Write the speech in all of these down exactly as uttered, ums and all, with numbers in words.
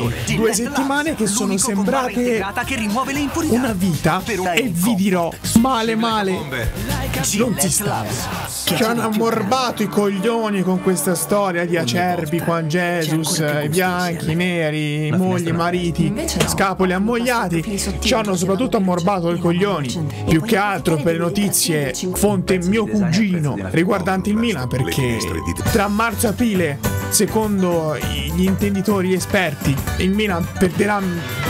Due settimane che sono sembrate una vita e vi dirò, male male non si sta. Ci hanno ammorbato i coglioni con questa storia di Acerbi, Juan Jesus, i bianchi, i neri, i mogli, i mariti, scapoli ammogliati. Ci hanno soprattutto ammorbato i coglioni, più che altro per le notizie fonte mio cugino riguardanti il Milan, perché tra marzo e aprile, secondo gli intenditori esperti, il Milan perderà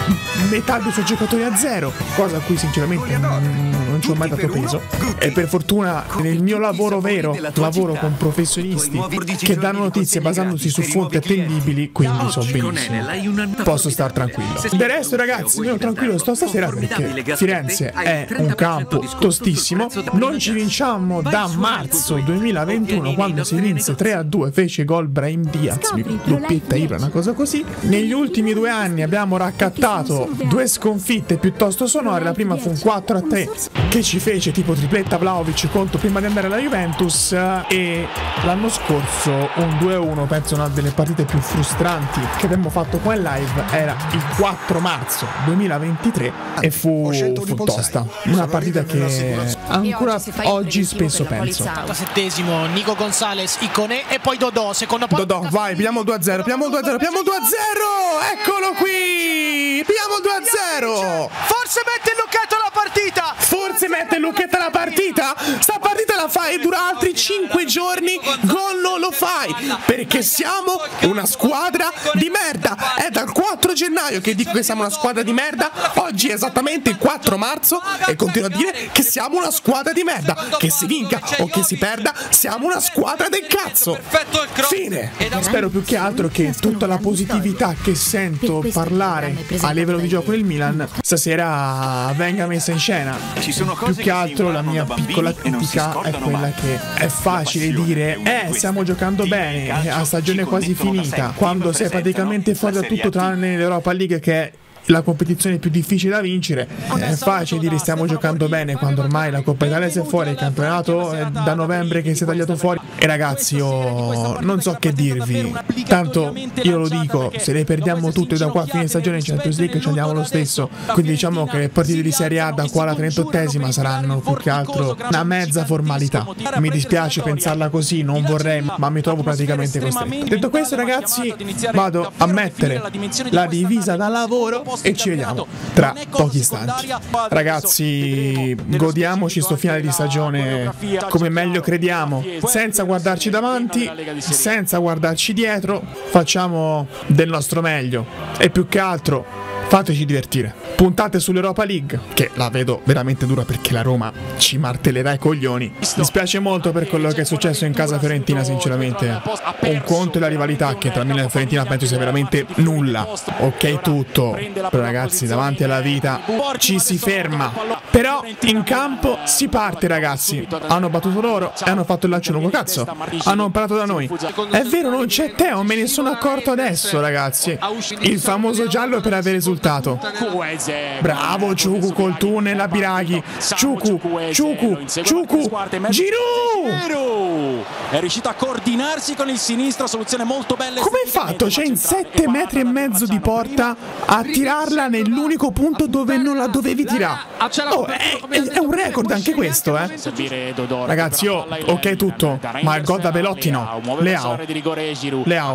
metà dei suoi giocatori a zero, cosa a cui sinceramente non, non ci ho mai dato peso. E per fortuna nel mio lavoro vero, lavoro con professionisti che danno notizie basandosi su fonti attendibili, quindi so benissimo, posso star tranquillo. Del resto ragazzi, io tranquillo sto stasera perché Firenze è un campo tostissimo. Non ci vinciamo da marzo duemilaventuno, quando si vinse tre a due, fece gol Brahim Diaz, doppietta Ibra, una cosa così. Negli ultimi due anni abbiamo raccattato due sconfitte piuttosto sonore. La prima fu un quattro a tre che ci fece tipo tripletta Vlahovic contro prima di andare alla Juventus, e l'anno scorso un due a uno, penso una delle partite più frustranti che abbiamo fatto qua in live, era il quattro marzo duemilaventitré e fu, fu tosta, una partita che ancora oggi spesso penso. Settesimo Nico Gonzalez, Icone e poi Dodò, seconda parte. Dodò, vai, pigliamo due a zero, pigliamo due a zero, pigliamo due a zero, eccolo qui, pigliamo due a zero. Forse mette il lucchetto alla partita. Forse mette il lucchetto alla partita. Sta partita la fai e dura altri cinque giorni. Gol non lo fai, perché siamo una squadra di merda. È dal quattro gennaio che dico che siamo una squadra di merda. Oggi è esattamente il quattro marzo e continuo a dire che siamo una squadra di merda. Che si vinca o che si perda, siamo una squadra del cazzo. Fine. Spero più che altro che tutta la positività che sento parlare a livello di gioco del Milan stasera venga messa in scena. Più che altro la mia piccola critica è quella che è facile dire eh stiamo giocando bene a stagione quasi finita, quando sei praticamente fuori da tutto tranne l'Europa League, che è la competizione più difficile da vincere. È facile dire stiamo giocando bene quando ormai la Coppa Italia è fuori, il campionato è da novembre che si è tagliato fuori. E ragazzi, io non so che dirvi, tanto io lo dico, se le perdiamo tutte da qua a fine stagione in Champions League ci andiamo lo stesso, quindi diciamo che le partite di Serie A da qua alla trentottesima saranno più che altro una mezza formalità. Mi dispiace pensarla così, non vorrei, ma mi trovo praticamente costretto. Detto questo ragazzi, vado a mettere la divisa da lavoro e ci vediamo tra pochi istanti. Ragazzi, godiamoci sto finale di stagione come meglio crediamo, senza guardarci davanti, senza guardarci dietro. Facciamo del nostro meglio e più che altro fateci divertire. Puntate sull'Europa League, che la vedo veramente dura perché la Roma ci martellerà i coglioni. Mi dispiace molto per quello che è successo in casa Fiorentina, sinceramente. Un conto è la rivalità, che tra Milan e Fiorentina penso sia veramente nulla. Ok tutto, però ragazzi, davanti alla vita ci si ferma. Però in campo si parte ragazzi. Hanno battuto loro e hanno fatto il lancio lungo, cazzo. Hanno imparato da noi. È vero, non c'è Teo, me ne sono accorto adesso ragazzi. Il famoso giallo per aver esultato. Bravo Ciucu col tunnel a Biraghi. Ciucu, Ciucu, Ciucu, Giroud! È riuscito a coordinarsi con il sinistro, soluzione molto bella. Come hai fatto? C'è in sette metri e mezzo di porta a tirarla nell'unico punto dove non la dovevi tirare. Oh, è, è un record anche questo, eh. Ragazzi, io, ok tutto, ma il gol da Belotti no. Leao. Leao.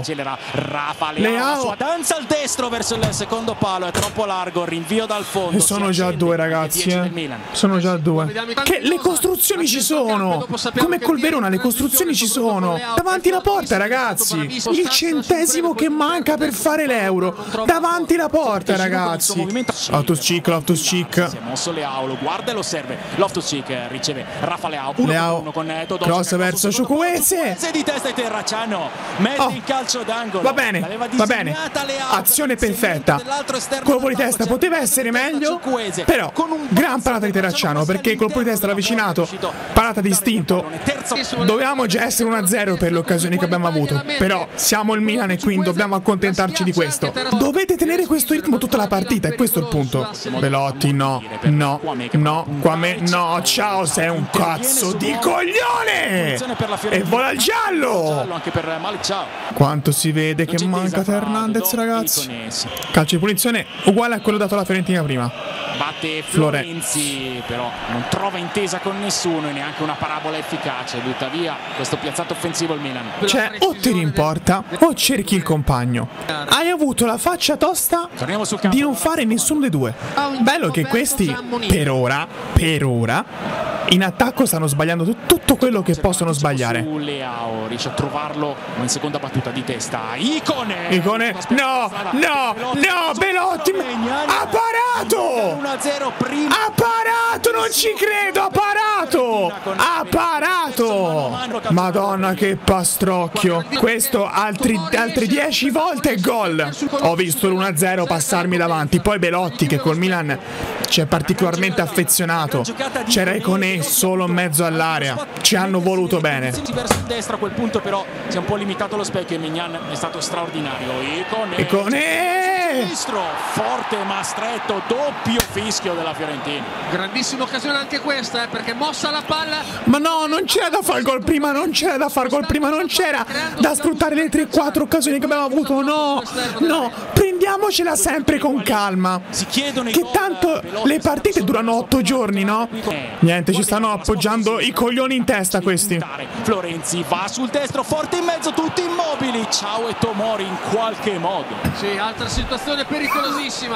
Leao. Danza al destro verso il secondo palo, è troppo largo, rinvio dal fondo. E sono già due ragazzi, eh. Sono già due. Che le costruzioni ci sono. Come col Verona le costruzioni ci sono. Davanti la porta ragazzi. Il centesimo che manca per fare l'euro. Davanti la porta ragazzi. Loftus-Cheek, Loftus-Cheek. Si è mosso Leao, lo guarda e lo serve. Loftus-Cheek riceve Rafa Leao. Leao. Cross verso Chukwueze. Di testa e terra, Ciano mette il calcio d'angolo. Va bene, va bene. Azione perfetta. colpo di testa poteva essere meglio, però gran parata di Terracciano, perché il colpo di testa l'ha avvicinato, parata distinto. Dovevamo già essere uno a zero per le occasioni che abbiamo avuto, però siamo il Milan e quindi dobbiamo accontentarci di questo. Dovete tenere questo ritmo tutta la partita, e questo è il punto. Belotti, no, no, no, qua me, no, ciao, sei un cazzo di coglione! E vola il giallo! Quanto si vede che manca Teo Hernandez, ragazzi. Calcio di punizione uguale a quello dato alla Fiorentina prima. Batte Florenzi, però non trova intesa con nessuno e neanche una parabola efficace. Butta via questo piazzato offensivo il Milan. Cioè, o ti rimporta o cerchi il compagno. Hai avuto la faccia tosta di non fare nessuno dei due. Bello che questi, per ora, per ora, in attacco stanno sbagliando tutto quello che possono sbagliare. Leao riesce a trovarlo in seconda battuta di testa. Icone! Icone! No! No! No! Belotti! Ha parato! uno a zero prima. Ha parato! Non ci credo! Ha parato! Ha parato! Madonna che pastrocchio! Questo altri, altre dieci volte è gol! Ho visto l'uno a zero passarmi davanti. Poi Belotti che col Milan ci è particolarmente affezionato. C'era Icone solo in mezzo all'area. Ci hanno voluto bene. Verso il destro a quel punto però si è un po' limitato lo specchio e Mignan è stato straordinario. Icone! Icone! Sinistro, forte ma stretto, doppio fischio della Fiorentina. Grandissima occasione anche questa, eh, perché mossa la palla. Ma no, non c'era da fare gol prima, non c'era da fare gol prima, non c'era da sfruttare le tre quattro occasioni che abbiamo avuto. No, no, prendiamocela sempre con calma. Che tanto le partite durano otto giorni, no? Niente, ci stanno appoggiando i coglioni in testa questi. Florenzi va sul destro, forte in mezzo, tutti immobili. Ciao e Tomori in qualche modo. Sì, altra situazione pericolosissima.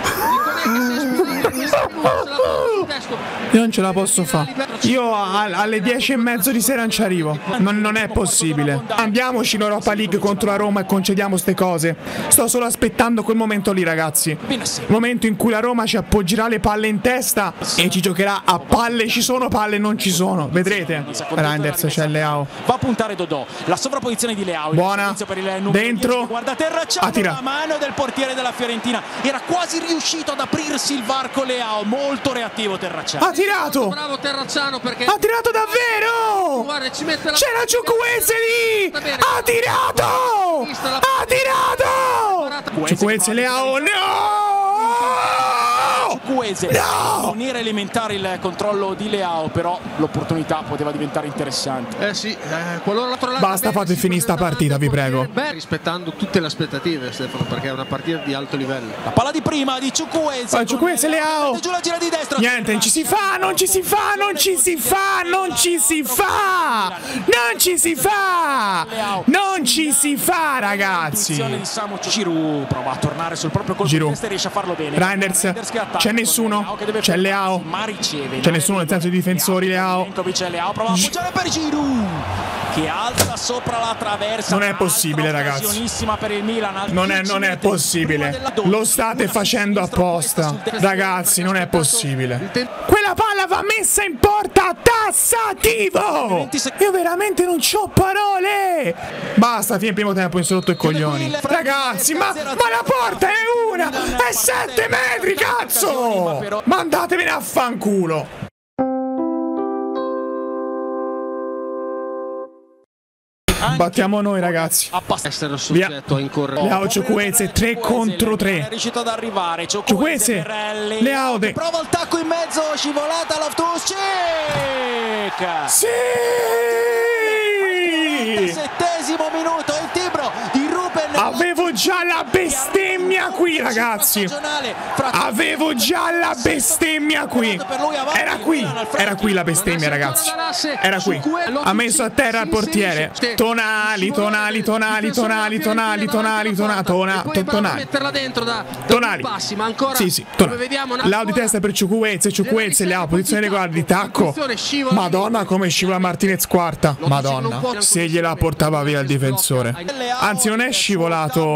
Io non ce la posso fare. Io alle dieci e mezzo di sera non ci arrivo. Non, non è possibile. Andiamoci in Europa League contro la Roma e concediamo ste cose. Sto solo aspettando quel momento lì, ragazzi. Il momento in cui la Roma ci appoggerà le palle in testa e ci giocherà a palle ci sono, palle non ci sono. Vedrete. Reinders, c'è Leao. Va a puntare Dodò. La sovrapposizione di Leao. Buona. Dentro. Guarda Terracciano. La mano del portiere della Fiorentina. Era quasi riuscito ad aprirsi il varco Leao. Molto reattivo Terracciano. Ha tirato. Bravo Terracciano perché ha tirato davvero. Guarda, ci mette la... C'era Ciukwueze lì. Ha tirato. Ha tirato. Ciukwueze Leao. No. Ciukwueze. No! Non era elementare il controllo di Leao, però l'opportunità poteva diventare interessante. Eh sì, eh, qualora la basta, fate finire sta partita, vi prego. Beh, rispettando tutte le aspettative, Stefano, perché è una partita di alto livello. La palla di prima di Ciukwueze. Oh, Ciukwueze Leao. Giù la gira di destra. Niente, non ci si fa, non ci si fa, non ci si fa, non ci si fa. Non ci si fa. Non ci si fa, ragazzi. Giroud prova a tornare sul proprio colpo di testa e riesce a farlo bene. Reinders, c'è nessuno. C'è Leao. C'è nessuno nel senso di difensori. Leao. Leao prova a appoggiare per Giroud, che alza sopra la traversa. Non è possibile, ragazzi. Per il Milan, non è, non è possibile. Lo state facendo apposta. Ragazzi, non è possibile. Quella palla va messa in porta tassativo. Io veramente non c'ho parole. Basta, fine primo tempo, in sotto i coglioni. Ragazzi, ma, ma la porta è una. È sette metri, cazzo. Mandatevene a fanculo. Battiamo noi, ragazzi. Essere soggetto a incorrere. Leao Ciukwueze tre contro tre. È riuscito ad arrivare. Ciukwueze. Leao de... prova il tacco in mezzo, scivolata Loftus-Cheek. Sì! Settesimo minuto, il timbro di Ruben. Avevo già la bestemmia qui, ragazzi. Avevo già la bestemmia qui. Era qui. Era qui la bestemmia, ragazzi. Era qui. Ha messo a terra il portiere. Tonali, tonali, tonali, tonali, tonali, tonali, tonali, tonali, tonali. Tonali. Sì, sì, tonali. Leao di testa per Ciukwueze, Ciukwueze, Leao, posizione regolare di tacco. Madonna come scivola Martinez quarta. Madonna. Se gliela portava via il difensore. Anzi, non è scivolato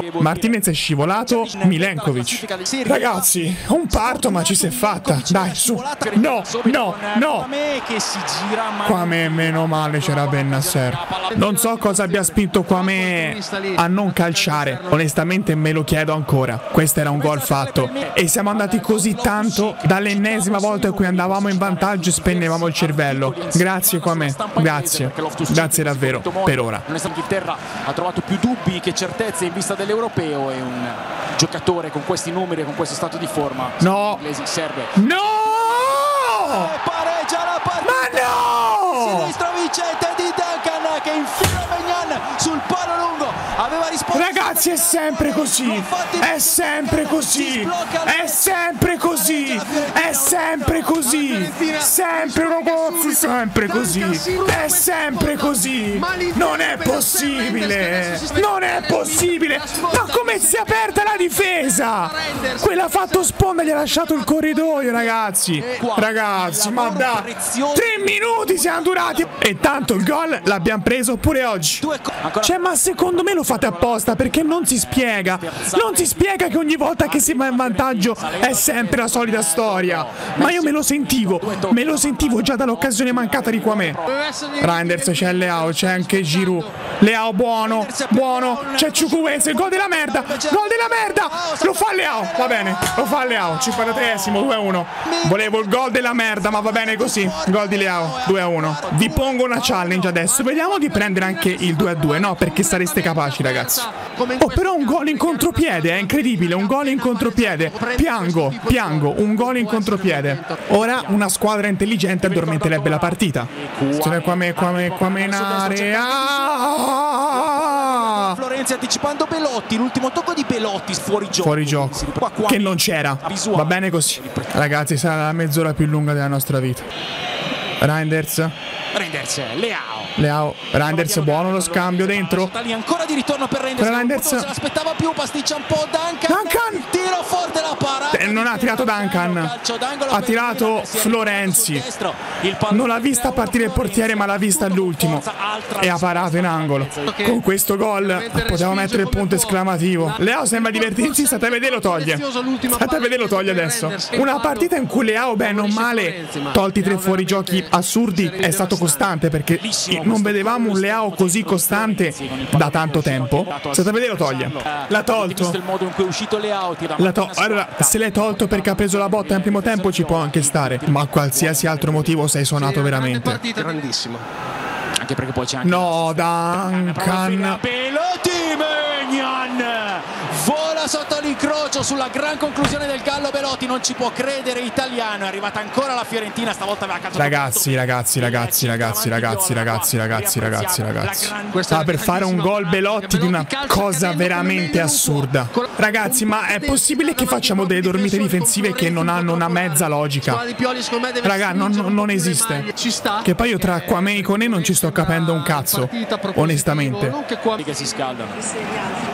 Martinez è scivolato, Milenkovic. Ragazzi, un parto ma ci si è fatta. Dai, su. No, no, no. Quame, meno male c'era Bennasser. Non so cosa abbia spinto Quame a non calciare. Onestamente me lo chiedo ancora. Questo era un gol fatto. E siamo andati così tanto dall'ennesima volta in cui andavamo in vantaggio e spennevamo il cervello. Grazie Quame. Grazie. Grazie davvero. Per ora. L'Inghilterra ha trovato più dubbi che certezze in vista dell'europeo e un giocatore con questi numeri e con questo stato di forma. No. Serve. No! Pareggia la partita. Ma no! Sinistro vincente di Duncan che infila Maignan sul palo lungo. Aveva risposto. Ragazzi, è sempre così. È sempre così. È sempre così. È sempre così. Sempre ragazzi, sempre così. È sempre così. Non è possibile. Non è possibile. Ma come si è aperta la difesa? Quella ha fatto sponda, gli ha lasciato il corridoio, ragazzi. Ragazzi, ma da tre minuti siamo durati. E tanto il gol l'abbiamo preso pure oggi. Cioè, ma secondo me lo fate apposta, perché non si spiega. Non si spiega che ogni volta che si va in vantaggio è sempre la solita storia. Ma io me lo sentivo. Me lo sentivo già dall'occasione mancata di Quame. Reinders, c'è Leao, c'è anche Giroud. Leao buono, buono. C'è Chukwueze, il gol della merda. Gol della merda. Lo fa Leao, va bene. Lo fa Leao, cinquantatreesimo, due a uno. Volevo il gol della merda, ma va bene così. Gol di Leao, due a uno. Vi pongo una challenge adesso. Vediamo di prendere anche il due a due. No, perché sareste capaci, ragazzi. Oh, però un gol in contropiede, è incredibile. Un gol in contropiede. Piango, piango. Un gol in contropiede. Ora una squadra intelligente addormenterebbe la partita. Sono qua me, qua me, qua me in area. Florenzi anticipando Belotti. L'ultimo tocco di Belotti fuori gioco. Fuori gioco. Che non c'era. Va bene così. Ragazzi, sarà la mezz'ora più lunga della nostra vita. Reinders. Reinders, Leao. Leao, Reinders, buono lo scambio dentro. Ancora di ritorno per Reinders. Reinders. Non se l'aspettava più, pasticcia un po' Duncan. Duncan. Tiro forte la parata. Eh, non ha tirato Duncan. Ha tirato Florenzi. Non l'ha vista partire il portiere, ma l'ha vista all'ultimo. E ha parato in angolo. Con questo gol poteva mettere il punto esclamativo. Leao sembra divertirsi, state a vedere lo toglie. State a vedere lo toglie adesso. Una partita in cui Leao, bene o male, tolti tre fuorigiochi assurdi, è stato costante, perché non vedevamo un Leao così costante da tanto tempo. State a vedere lo toglie. L'ha tolto. La to allora, se l'hai tolto perché ha preso la botta nel primo tempo ci può anche stare, ma qualsiasi altro motivo sei suonato veramente. Grandissimo. Anche perché poi c'è anche no, Duncan. Belotti, Maignan vola sotto l'incrocio sulla gran conclusione del Gallo. Belotti non ci può credere, italiano, è arrivata ancora la Fiorentina, stavolta aveva calciato. Ragazzi, ragazzi, ragazzi, ragazzi, ragazzi, ragazzi, ragazzi, ragazzi, ragazzi. Stava per fare un gol Belotti di una cosa veramente assurda. Ragazzi, ma è possibile che facciamo delle dormite difensive che non hanno una mezza logica? Raga, non, non esiste. Che poi io tra Quame e Koné non ci sto capendo un cazzo, onestamente. Che si scaldano.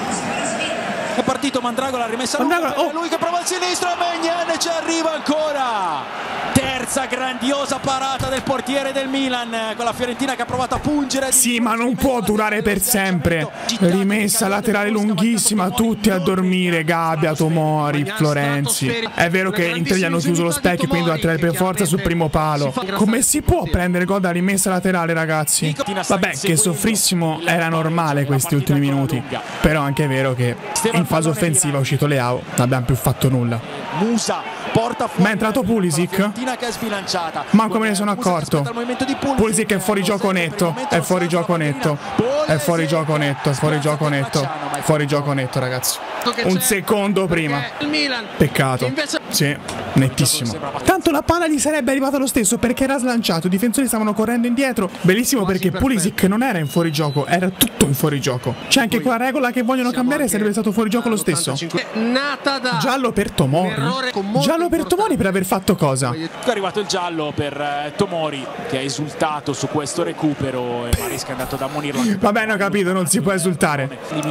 È partito Mandragola, rimessa Mandragola, lunga, oh. lui che prova il sinistro, Maignan ci arriva ancora. Terza grandiosa parata del portiere del Milan, con la Fiorentina che ha provato a pungere. Sì, ma non può durare per sempre. Rimessa laterale lunghissima, tutti a dormire. Gabbia, Tomori, Florenzi. È vero che in tre gli hanno chiuso lo specchio, quindi deve tirare per forza sul primo palo. Come si può prendere gol da rimessa laterale, ragazzi? Vabbè, che soffrissimo era normale questi ultimi minuti. Però anche è vero che in fase offensiva è uscito Leao, non abbiamo più fatto nulla. Musa porta fuori. Ma è entrato Pulisic. Che è sbilanciata. Manco me ne sono accorto. Pulisic è fuori gioco netto. È fuori gioco netto. È fuori gioco netto. È fuori gioco netto. Fuori gioco netto, ragazzi. Un secondo prima. Peccato. Sì, nettissimo. Tanto la palla gli sarebbe arrivata lo stesso, perché era slanciato. I difensori stavano correndo indietro. Bellissimo, perché Pulisic non era in fuorigioco, era tutto in fuorigioco. C'è anche quella regola che vogliono cambiare, sarebbe stato fuorigioco lo stesso. Giallo per Tomori. Giallo per Tomori per aver fatto cosa? È arrivato il giallo per eh, Tomori, che ha esultato su questo recupero, e Maresca è andato ad ammonirlo. Va bene, ho capito, non si può esultare. cinque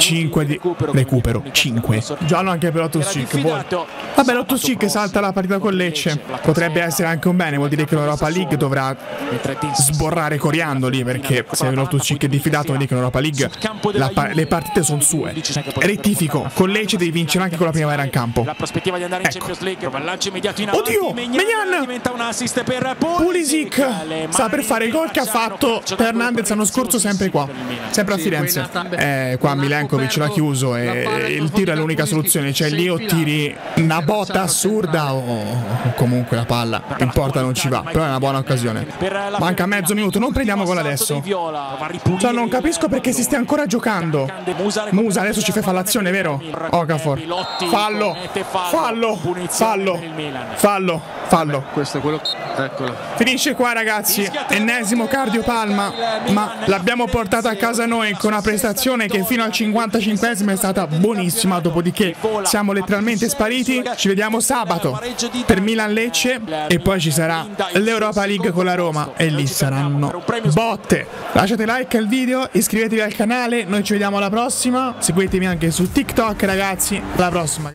cinque di recupero. cinque. Giallo anche per Loftus-Cheek. Vabbè, Loftus-Cheek salta la partita con Lecce. Potrebbe essere anche un bene, vuol dire che l'Europa League dovrà sborrare coriandoli, perché se Loftus-Cheek è diffidato vuol dire che l'Europa League la pa le partite sono sue. Rettifico, con Lecce devi vincere anche con la primavera in campo. La prospettiva di andare in Champions League, lancio immediato in avanti. Oddio, Maignan! Diventa un assist per Pulisic sta per fare il gol che ha fatto Fernandez l'anno scorso, sempre qua, sempre a Firenze. Eh, qua Milenkovic l'ha chiuso e il tiro è l'unica soluzione, cioè lì o tiri una botta assurda o comunque la palla in porta non ci va, però è una buona occasione. Manca mezzo minuto, non prendiamo gol adesso. Cioè non capisco perché si stia ancora giocando. Musa adesso ci fa fallazione, vero? Okafor, fallo, fallo, fallo, fallo, fallo. Questo è quello. Eccolo. Finisce qua, ragazzi. Ennesimo cardiopalma, ma l'abbiamo portata a casa noi con una prestazione che fino al cinquantacinquesimo è stata buonissima. Dopodiché siamo letteralmente spariti. Ci vediamo sabato per Milan-Lecce e poi ci sarà l'Europa League con la Roma e lì saranno botte. Lasciate like al video, iscrivetevi al canale. Noi ci vediamo alla prossima. Seguitemi anche su TikTok, ragazzi. Alla prossima.